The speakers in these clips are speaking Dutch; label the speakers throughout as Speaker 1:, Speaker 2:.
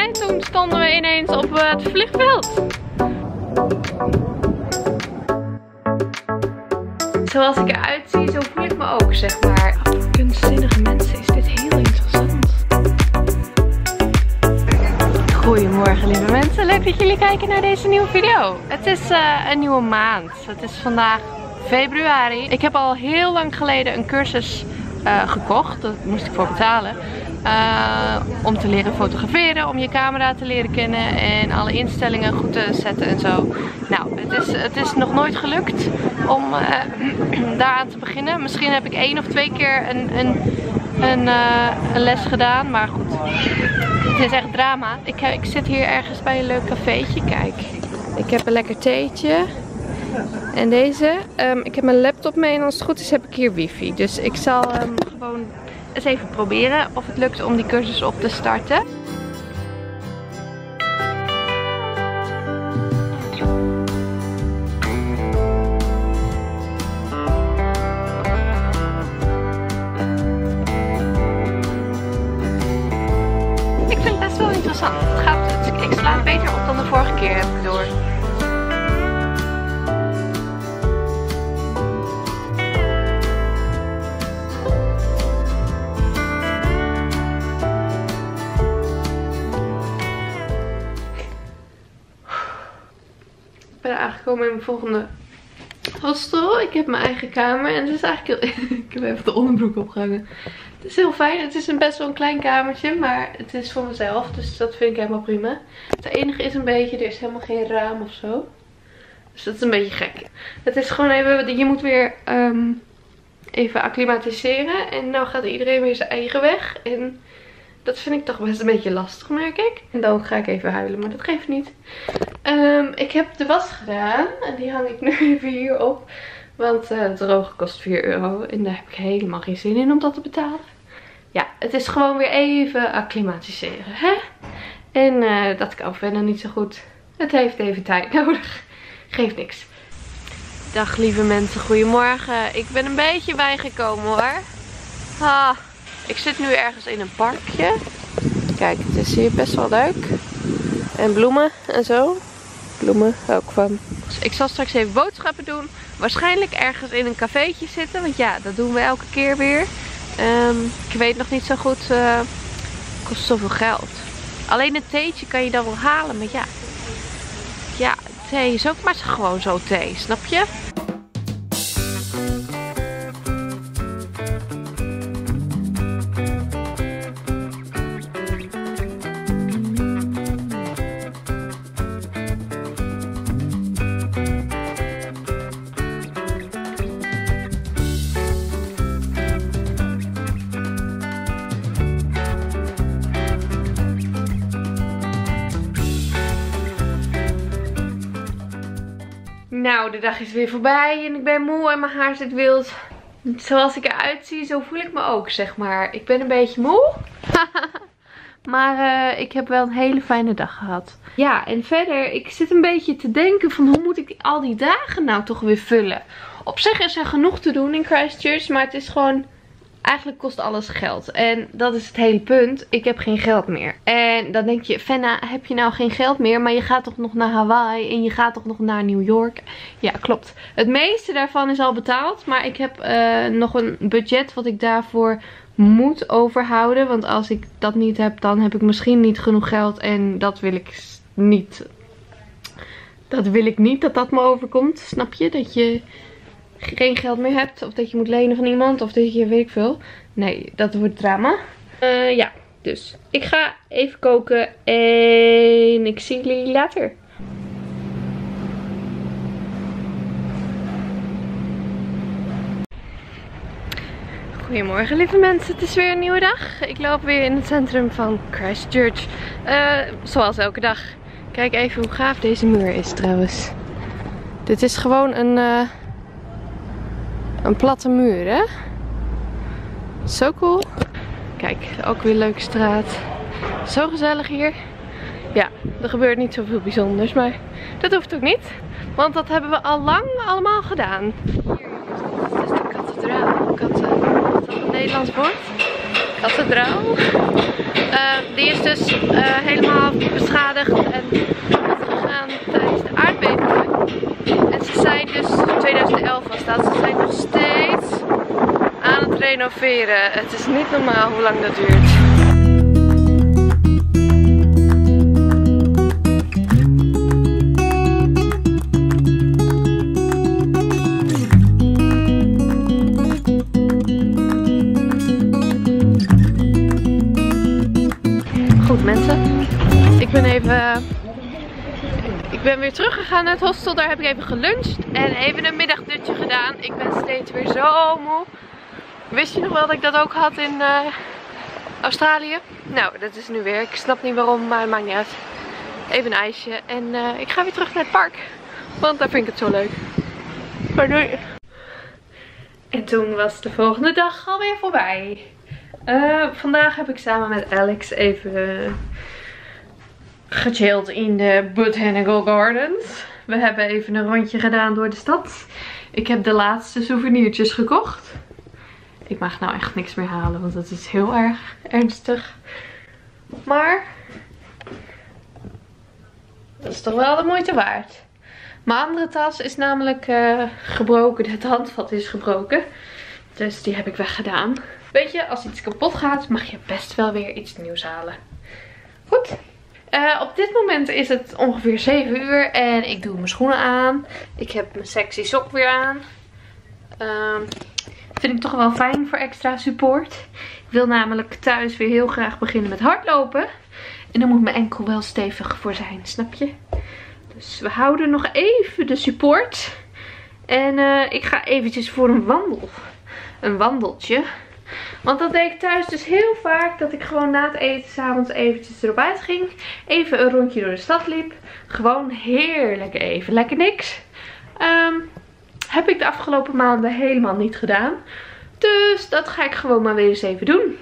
Speaker 1: En toen stonden we ineens op het vliegveld. Zoals ik eruit zie, zo voel ik me ook, zeg maar. Voor kunstzinnige mensen is dit heel interessant. Goedemorgen lieve mensen, leuk dat jullie kijken naar deze nieuwe video. Het is een nieuwe maand. Het is vandaag februari. Ik heb al heel lang geleden een cursus gekocht. Daar moest ik voor betalen. Om te leren fotograferen, om je camera te leren kennen en alle instellingen goed te zetten en zo. Nou, het is nog nooit gelukt om daaraan te beginnen. Misschien heb ik 1 of 2 keer een les gedaan, maar goed. Het is echt drama. Ik zit hier ergens bij een leuk cafeetje. Kijk, ik heb een lekker theetje. En deze. Ik heb mijn laptop mee en als het goed is heb ik hier wifi. Dus ik zal gewoon eens even proberen of het lukt om die cursus op te starten. Ik vind het best wel interessant. Ik sla het beter op dan de vorige keer, heb ik door. Ik ben aangekomen in mijn volgende hostel. Ik heb mijn eigen kamer en het is eigenlijk heel... Ik heb even de onderbroek opgehangen. Het is heel fijn. Het is best wel een klein kamertje, maar het is voor mezelf. Dus dat vind ik helemaal prima. Het enige is een beetje, er is helemaal geen raam of zo. Dus dat is een beetje gek. Het is gewoon even, je moet weer even acclimatiseren. En nou gaat iedereen weer zijn eigen weg. En dat vind ik toch best een beetje lastig, merk ik. En dan ga ik even huilen, maar dat geeft niet. Ik heb de was gedaan. En die hang ik nu even hier op. Want het drogen kost 4 euro. En daar heb ik helemaal geen zin in om dat te betalen. Ja, het is gewoon weer even acclimatiseren, hè? En dat kan verder niet zo goed. Het heeft even tijd nodig. Geeft niks. Dag lieve mensen, goedemorgen. Ik ben een beetje bijgekomen hoor. Ik zit nu ergens in een parkje. Kijk, het is hier best wel leuk. En bloemen en zo. Bloemen hou ik van. Dus ik zal straks even boodschappen doen. Waarschijnlijk ergens in een cafeetje zitten. Want ja, dat doen we elke keer weer. Ik weet nog niet zo goed. Het kost zoveel geld. Alleen een theetje kan je dan wel halen. Maar ja. Ja, thee is ook maar gewoon zo thee. Snap je? Nou, de dag is weer voorbij en ik ben moe en mijn haar zit wild. Zoals ik eruit zie, zo voel ik me ook, zeg maar. Ik ben een beetje moe. Maar ik heb wel een hele fijne dag gehad. Ja, en verder, ik zit een beetje te denken van hoe moet ik al die dagen nou toch weer vullen. Op zich is er genoeg te doen in Christchurch, maar het is gewoon... Eigenlijk kost alles geld. En dat is het hele punt. Ik heb geen geld meer. En dan denk je, Fenna, heb je nou geen geld meer? Maar je gaat toch nog naar Hawaii en je gaat toch nog naar New York? Ja, klopt. Het meeste daarvan is al betaald. Maar ik heb nog een budget wat ik daarvoor moet overhouden. Want als ik dat niet heb, dan heb ik misschien niet genoeg geld. En dat wil ik niet. Dat wil ik niet dat dat me overkomt. Snap je? Dat je... geen geld meer hebt. Of dat je moet lenen van iemand. Of dat je weet ik veel. Nee, dat wordt drama. Ja, dus ik ga even koken. En ik zie jullie later. Goedemorgen lieve mensen. Het is weer een nieuwe dag. Ik loop weer in het centrum van Christchurch. Zoals elke dag. Kijk even hoe gaaf deze muur is trouwens. Dit is gewoon een platte muur, hè? Zo cool. Kijk, ook weer een leuke straat. Zo gezellig hier. Ja, er gebeurt niet zoveel bijzonders, maar dat hoeft ook niet. Want dat hebben we al lang allemaal gedaan. Hier is de kathedraal. Wat een Nederlands woord. kathedraal. Die is dus helemaal beschadigd en gegaan tijdens de aardbeving. En ze zijn dus, 2011 was dat, ze zijn nog steeds aan het renoveren. Het is niet normaal hoe lang dat duurt. Goed mensen, ik ben weer teruggegaan naar het hostel. Daar heb ik even geluncht en even een middagdutje gedaan. Ik ben steeds weer zo moe. Wist je nog wel dat ik dat ook had in Australië? Nou, dat is nu weer. Ik snap niet waarom, maar het maakt niet uit. Even een ijsje en ik ga weer terug naar het park. Want daar vind ik het zo leuk. Maar doei. En toen was de volgende dag alweer voorbij. Vandaag heb ik samen met Alex even gechilled in de Botanical Gardens. We hebben even een rondje gedaan door de stad. Ik heb de laatste souvenirtjes gekocht. Ik mag nou echt niks meer halen, want dat is heel erg ernstig. Maar dat is toch wel de moeite waard. Mijn andere tas is namelijk gebroken. Het handvat is gebroken. Dus die heb ik weggedaan. Weet je, als iets kapot gaat, mag je best wel weer iets nieuws halen. Goed. Op dit moment is het ongeveer 7 uur en ik doe mijn schoenen aan. Ik heb mijn sexy sok weer aan. Vind ik toch wel fijn voor extra support. Ik wil namelijk thuis weer heel graag beginnen met hardlopen. En dan moet mijn enkel wel stevig voor zijn, snap je? Dus we houden nog even de support. En ik ga eventjes voor een wandeltje. Want dat deed ik thuis dus heel vaak. Dat ik gewoon na het eten 's avonds eventjes erop uit ging. Even een rondje door de stad liep. Gewoon heerlijk even. Lekker niks. Heb ik de afgelopen maanden helemaal niet gedaan. Dus dat ga ik gewoon maar weer eens even doen.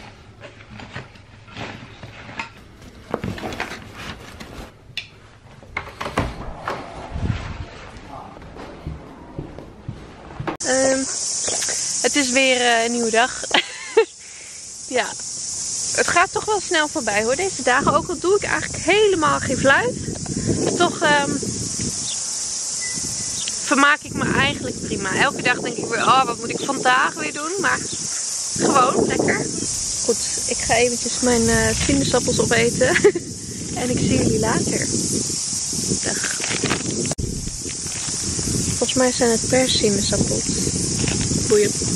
Speaker 1: Het is weer een nieuwe dag. Ja, het gaat toch wel snel voorbij hoor, deze dagen. Ook al doe ik eigenlijk helemaal geen fluit. Toch vermaak ik me eigenlijk prima. Elke dag denk ik weer, oh wat moet ik vandaag weer doen. Maar gewoon lekker. Goed, ik ga eventjes mijn sinaasappels opeten. En ik zie jullie later. Dag. Volgens mij zijn het persimmestappels. Boeien.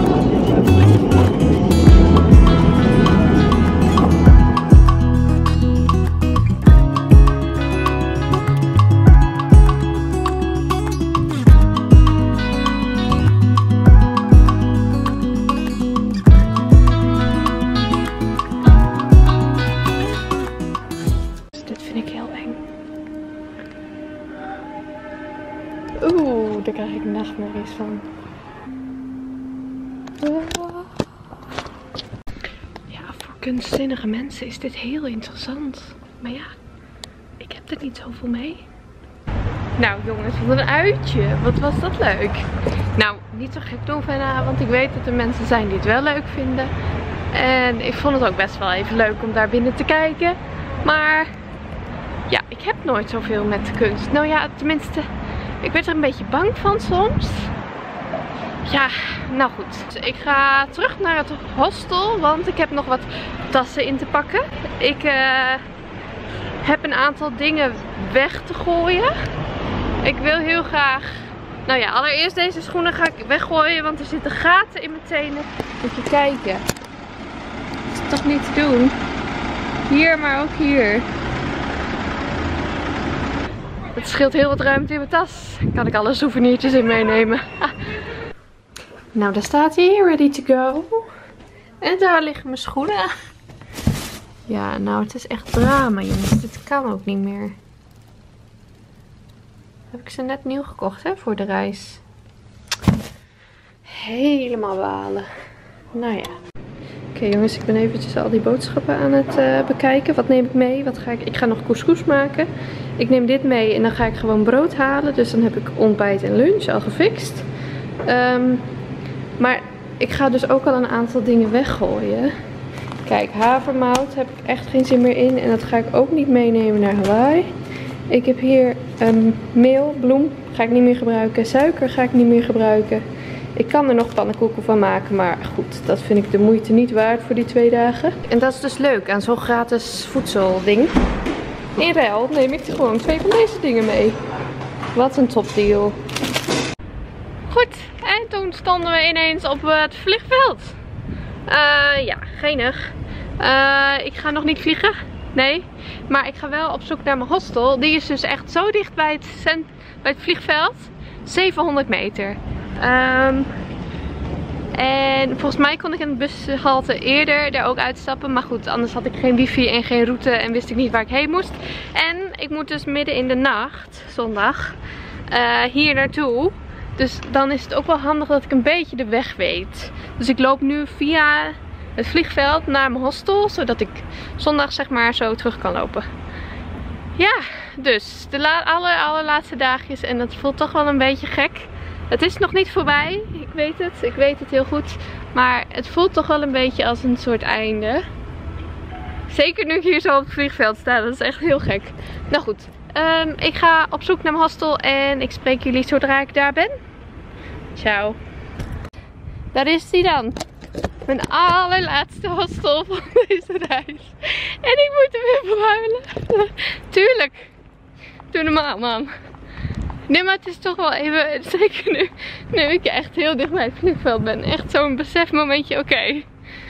Speaker 1: Dit vind ik heel eng. Oeh, daar krijg ik nachtmerries van. Ja, voor kunstzinnige mensen is dit heel interessant. Maar ja, ik heb er niet zoveel mee. Nou jongens, wat een uitje. Wat was dat leuk. Nou, niet zo gek doen van, want ik weet dat er mensen zijn die het wel leuk vinden. En ik vond het ook best wel even leuk om daar binnen te kijken. Maar ja, ik heb nooit zoveel met kunst. Nou ja, tenminste, ik werd er een beetje bang van soms. Ja, nou goed. Ik ga terug naar het hostel, want ik heb nog wat tassen in te pakken. Ik heb een aantal dingen weg te gooien. Ik wil heel graag... Nou ja, allereerst deze schoenen ga ik weggooien, want er zitten gaten in mijn tenen. Moet je kijken. Dat is toch niet te doen. Hier, maar ook hier. Het scheelt heel wat ruimte in mijn tas. Kan ik alle souvenirtjes in meenemen. Nou, daar staat hij. Ready to go. En daar liggen mijn schoenen. Ja, nou, het is echt drama, jongens. Dit kan ook niet meer. Heb ik ze net nieuw gekocht, hè, voor de reis. Helemaal balen. Nou ja. Oké, jongens, ik ben eventjes al die boodschappen aan het bekijken. Wat neem ik mee? Ik ga nog couscous maken. Ik neem dit mee en dan ga ik gewoon brood halen. Dus dan heb ik ontbijt en lunch al gefixt. Maar ik ga dus ook al een aantal dingen weggooien. Kijk, havermout heb ik echt geen zin meer in. En dat ga ik ook niet meenemen naar Hawaii. Ik heb hier meel, bloem, ga ik niet meer gebruiken. Suiker ga ik niet meer gebruiken. Ik kan er nog pannenkoeken van maken, maar goed, dat vind ik de moeite niet waard voor die 2 dagen. En dat is dus leuk aan zo'n gratis voedselding. In ruil neem ik gewoon 2 van deze dingen mee. Wat een topdeal. Goed, en toen stonden we ineens op het vliegveld. Ja, geinig. Ik ga nog niet vliegen. Nee, maar ik ga wel op zoek naar mijn hostel. Die is dus echt zo dicht bij het vliegveld. 700 meter. En volgens mij kon ik in de bushalte eerder daar ook uitstappen. Maar goed, anders had ik geen wifi en geen route en wist ik niet waar ik heen moest. En ik moet dus midden in de nacht, zondag, hier naartoe. Dus dan is het ook wel handig dat ik een beetje de weg weet. Dus ik loop nu via het vliegveld naar mijn hostel. Zodat ik zondag zeg maar zo terug kan lopen. Ja, dus de allerlaatste dagjes. En dat voelt toch wel een beetje gek. Het is nog niet voorbij. Ik weet het. Ik weet het heel goed. Maar het voelt toch wel een beetje als een soort einde. Zeker nu ik hier zo op het vliegveld sta. Dat is echt heel gek. Nou goed. Ik ga op zoek naar mijn hostel. En ik spreek jullie zodra ik daar ben. Ciao. Daar is hij dan. Mijn allerlaatste hostel van deze reis. En ik moet hem weer verhuilen. Tuurlijk. Doe normaal, man. Nee, maar het is toch wel even, zeker nu ik echt heel dicht bij het vliegveld ben. Echt zo'n besefmomentje, oké.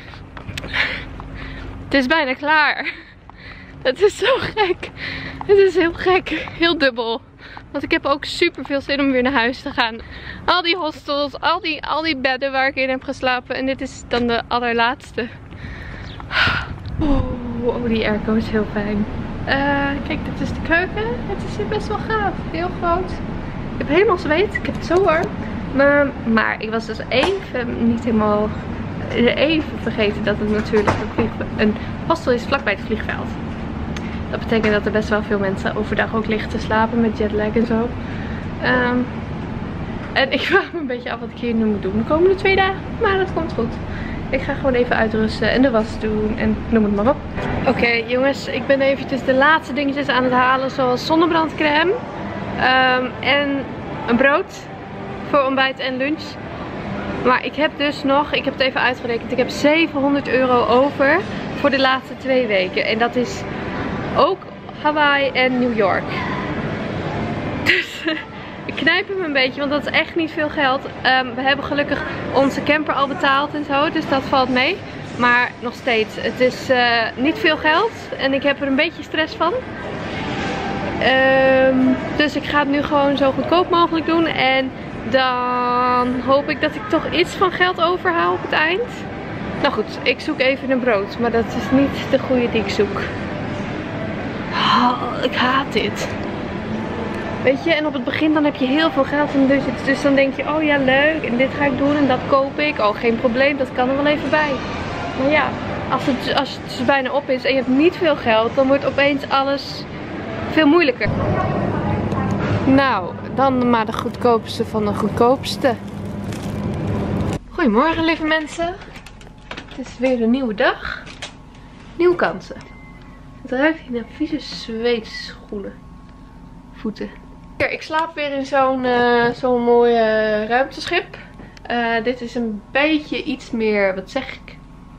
Speaker 1: Het is bijna klaar. Het is zo gek. Het is heel gek. Heel dubbel. Want ik heb ook super veel zin om weer naar huis te gaan. Al die hostels, al die bedden waar ik in heb geslapen. En dit is dan de allerlaatste. Oh, die airco is heel fijn. Kijk, dit is de keuken. Het is hier best wel gaaf. Heel groot. Ik heb helemaal zweet. Ik heb het zo warm. Maar ik was dus even vergeten dat het natuurlijk een hostel is vlakbij het vliegveld. Dat betekent dat er best wel veel mensen overdag ook liggen te slapen met jetlag en zo. En ik vraag me een beetje af wat ik hier nu moet doen de komende 2 dagen. Maar dat komt goed. Ik ga gewoon even uitrusten en de was doen en noem het maar op. Oké, jongens, ik ben eventjes de laatste dingetjes aan het halen. Zoals zonnebrandcrème. En een brood voor ontbijt en lunch. Maar ik heb dus nog, ik heb het even uitgerekend, ik heb 700 euro over voor de laatste 2 weken. En dat is ook Hawaii en New York. Dus ik knijp hem een beetje, want dat is echt niet veel geld. We hebben gelukkig onze camper al betaald en zo, dus dat valt mee. Maar nog steeds, het is niet veel geld en ik heb er een beetje stress van. Dus ik ga het nu gewoon zo goedkoop mogelijk doen. En dan hoop ik dat ik toch iets van geld overhaal op het eind. Nou goed, ik zoek even een brood. Maar dat is niet de goede die ik zoek. Oh, ik haat dit. Weet je, en op het begin dan heb je heel veel geld in de budget. Dus dan denk je, oh ja leuk, en dit ga ik doen en dat koop ik. Oh, geen probleem, dat kan er wel even bij. Maar ja, als het dus bijna op is en je hebt niet veel geld, dan wordt opeens alles veel moeilijker. Nou, dan maar de goedkoopste van de goedkoopste. Goedemorgen lieve mensen. Het is weer een nieuwe dag. Nieuwe kansen. Het ruikt hier naar vieze zweetschoenen. Voeten. Ik slaap weer in zo'n mooi ruimteschip. Dit is een beetje iets meer, wat zeg ik?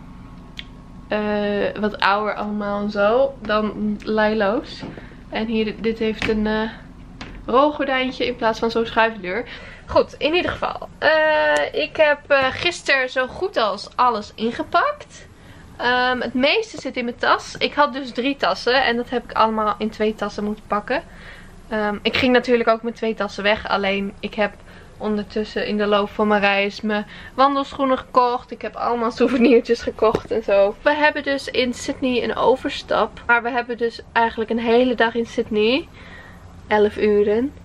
Speaker 1: Wat ouder allemaal en zo dan Lailo's. En hier, dit heeft een rolgordijntje in plaats van zo'n schuifdeur. Goed, in ieder geval. Ik heb gisteren zo goed als alles ingepakt. Het meeste zit in mijn tas. Ik had dus 3 tassen en dat heb ik allemaal in 2 tassen moeten pakken. Ik ging natuurlijk ook met 2 tassen weg. Alleen ik heb ondertussen in de loop van mijn reis mijn wandelschoenen gekocht. Ik heb allemaal souvenirtjes gekocht en zo. We hebben dus in Sydney een overstap. Maar we hebben dus eigenlijk een hele dag in Sydney. 11 uren.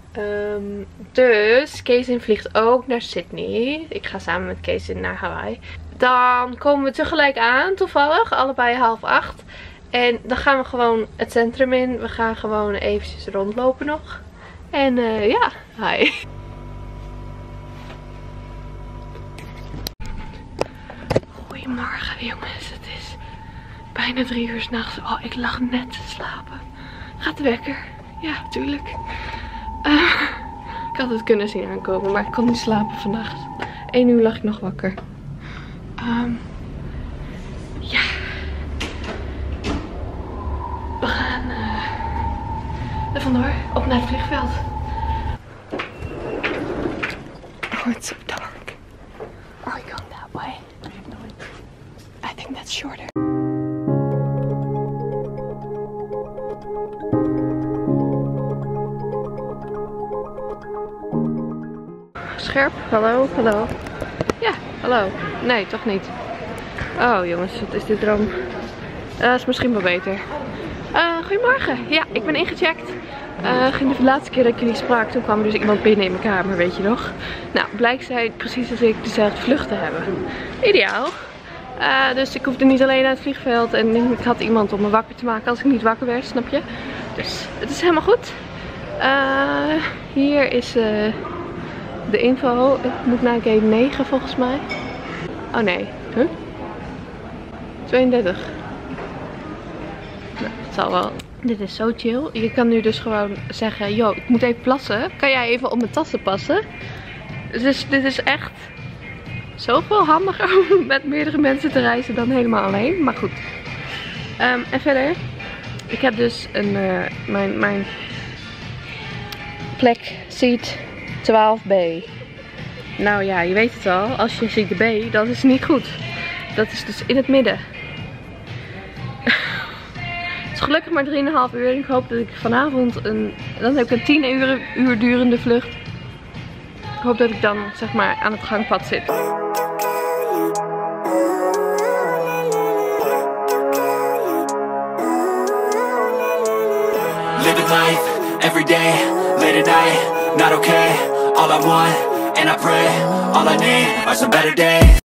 Speaker 1: Dus Keizin vliegt ook naar Sydney. Ik ga samen met Keizin naar Hawaii. Dan komen we tegelijk aan, toevallig. Allebei 7:30. En dan gaan we gewoon het centrum in. We gaan gewoon eventjes rondlopen nog. En ja, hi. Goedemorgen jongens, het is bijna 3 uur 's nachts. Oh, ik lag net te slapen. Gaat de wekker? Ja, tuurlijk. Ik had het kunnen zien aankomen, maar ik kon niet slapen vannacht. 1 uur lag ik nog wakker. Ja. We gaan er vandoor op naar het vliegveld. Oh, it's so dark. Are we going that way? I think that's shorter. Scherp, hallo, hallo. Ja, hallo. Nee, toch niet. Oh jongens, wat is dit droom? Dat is misschien wel beter. Goedemorgen. Ja, ik ben ingecheckt. De laatste keer dat ik jullie sprak, toen kwam er dus iemand binnen in mijn kamer, weet je nog. Nou, blijkt zij precies als ik dezelfde vlucht te hebben. Ideaal. Dus ik hoefde niet alleen naar het vliegveld en ik had iemand om me wakker te maken als ik niet wakker werd, snap je? Dus het is helemaal goed. Hier is de info. Ik moet naar gate 9 volgens mij. Oh nee. Huh? 32. Nou, het zal wel. Dit is zo chill. Je kan nu dus gewoon zeggen, yo, ik moet even plassen. Kan jij even op mijn tassen passen? Dus dit is echt zoveel handiger om met meerdere mensen te reizen dan helemaal alleen. Maar goed. En verder. Ik heb dus mijn plek seat 12B. Nou ja, je weet het al. Als je ziet de B, dat is niet goed. Dat is dus in het midden. Het is gelukkig maar 3,5 uur. Ik hoop dat ik vanavond dan heb ik een 10 uur durende vlucht. Ik hoop dat ik dan zeg maar aan het gangpad zit.
Speaker 2: Living life, every day, late at night, not okay. All I want, and I pray, all I need are some better days.